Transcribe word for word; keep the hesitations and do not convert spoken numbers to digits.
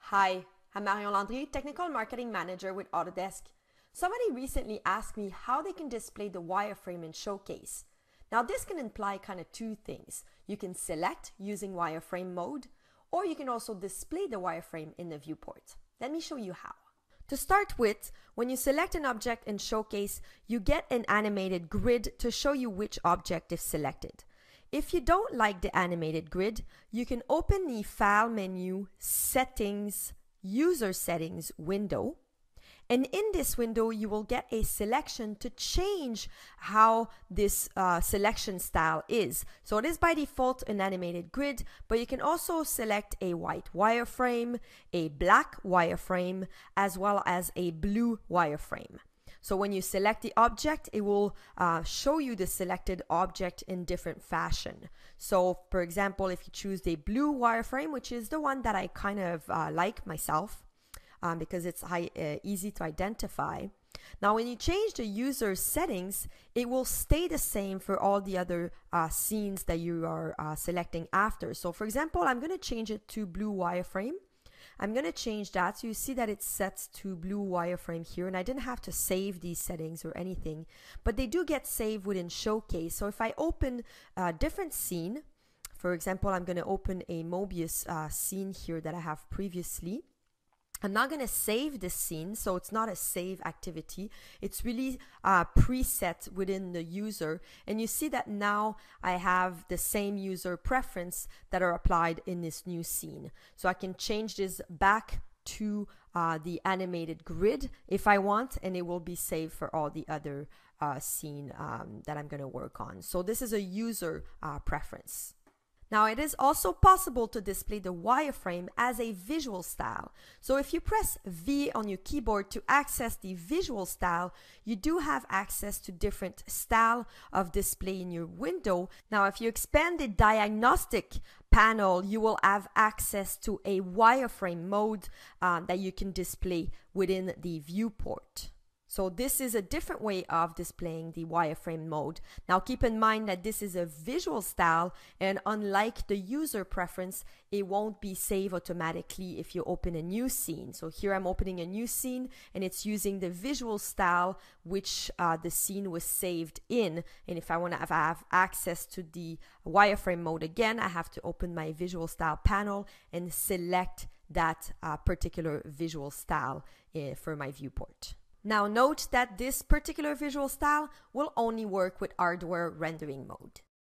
Hi, I'm Marion Landry, Technical Marketing Manager with Autodesk. Somebody recently asked me how they can display the wireframe in Showcase. Now this can imply kind of two things. You can select using wireframe mode, or you can also display the wireframe in the viewport. Let me show you how. To start with, when you select an object in Showcase, you get an animated grid to show you which object is selected. If you don't like the animated grid, you can open the File menu, Settings, User Settings window. And in this window, you will get a selection to change how this uh, selection style is. So it is by default an animated grid, but you can also select a white wireframe, a black wireframe, as well as a blue wireframe. So when you select the object, it will uh, show you the selected object in different fashion. So for example, if you choose the blue wireframe, which is the one that I kind of uh, like myself, um, because it's high, uh, easy to identify. Now when you change the user settings, it will stay the same for all the other uh, scenes that you are uh, selecting after. So for example, I'm going to change it to blue wireframe. I'm going to change that, so you see that it's set to blue wireframe here, and I didn't have to save these settings or anything, but they do get saved within Showcase. So if I open a different scene, for example, I'm going to open a Mobius uh, scene here that I have previously. I'm not going to save this scene, so it's not a save activity. It's really uh, preset within the user. And you see that now I have the same user preference that are applied in this new scene. So I can change this back to uh, the animated grid if I want, and it will be saved for all the other uh, scene um, that I'm going to work on. So this is a user uh, preference. Now it is also possible to display the wireframe as a visual style. So if you press V on your keyboard to access the visual style, you do have access to different style of display in your window. Now if you expand the diagnostic panel, you will have access to a wireframe mode uh, that you can display within the viewport. So this is a different way of displaying the wireframe mode. Now keep in mind that this is a visual style, and unlike the user preference, it won't be saved automatically if you open a new scene. So here I'm opening a new scene and it's using the visual style which uh, the scene was saved in. And if I want to have, have access to the wireframe mode again, I have to open my visual style panel and select that uh, particular visual style uh, for my viewport. Now note that this particular visual style will only work with hardware rendering mode.